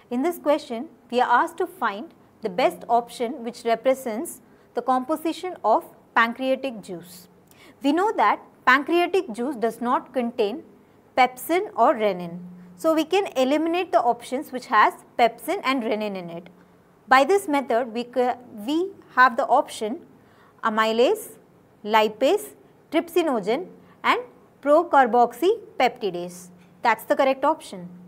In this question, we are asked to find the best option which represents the composition of pancreatic juice. We know that pancreatic juice does not contain pepsin or renin. So, we can eliminate the options which has pepsin and renin in it. By this method, we have the option amylase, lipase, trypsinogen and procarboxypeptidase. That's the correct option.